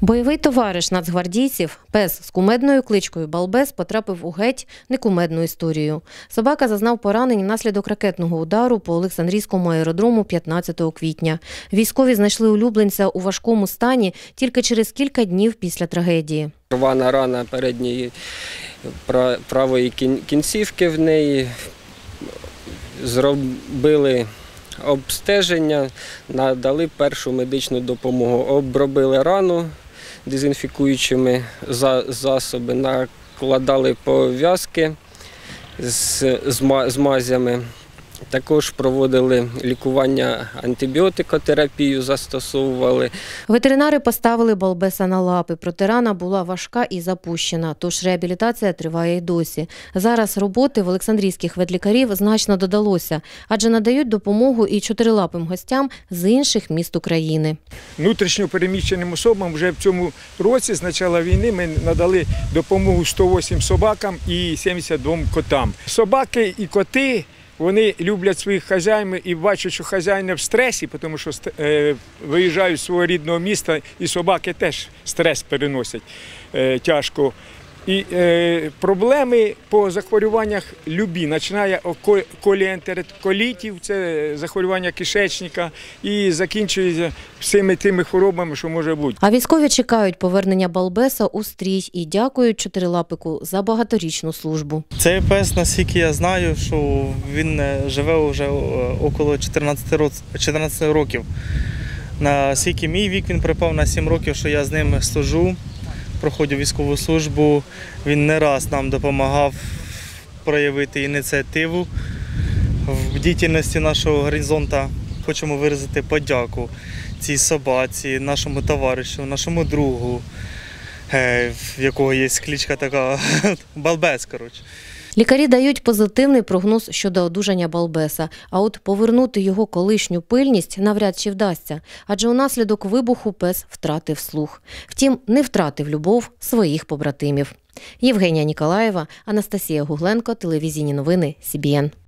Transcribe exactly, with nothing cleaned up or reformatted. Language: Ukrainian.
Бойовий товариш нацгвардійців, пес з кумедною кличкою Балбес, потрапив у геть некумедну історію. Собака зазнав поранень внаслідок ракетного удару по Олександрійському аеродрому п'ятнадцятого квітня. Військові знайшли улюбленця у важкому стані тільки через кілька днів після трагедії. Рвана рана передньої правої кінцівки в неї. Зробили обстеження, надали першу медичну допомогу. Обробили рану дезінфікуючими засобами, накладали пов'язки з мазями. Також проводили лікування, антибіотикотерапію застосовували. Ветеринари поставили Балбеса на лапи, проте рана була важка і запущена, тож реабілітація триває й досі. Зараз роботи в олександрійських ветлікарів значно додалося, адже надають допомогу і чотирилапим гостям з інших міст України. Внутрішньо переміщеним особам вже в цьому році, з початку війни, ми надали допомогу сто вісім собакам і сімдесят двом котам. Собаки і коти, вони люблять своїх хазяїв і бачать, що хазяїни в стресі, тому що е, виїжджають з свого рідного міста, і собаки теж стрес переносять е, тяжко. І е, проблеми по захворюваннях любі, починає коліентероколітів, це захворювання кишечника, і закінчується всіми тими хворобами, що може бути. А військові чекають повернення Балбеса у стрій і дякують чотирилапику за багаторічну службу. Цей пес, наскільки я знаю, що він живе вже около чотирнадцяти років. Наскільки мій вік, він припав на сім років, що я з ним служу. Проходив військову службу, він не раз нам допомагав проявити ініціативу в діяльності нашого горизонту. Хочемо виразити подяку цій собаці, нашому товаришу, нашому другу, в якого є кличка така Балбес, коротше. Лікарі дають позитивний прогноз щодо одужання Балбеса, а от повернути його колишню пильність навряд чи вдасться, адже унаслідок вибуху пес втратив слух. Втім, не втратив любов своїх побратимів. Євгенія Ніколаєва, Анастасія Гугленко, телевізійні новини Сі Бі Ен.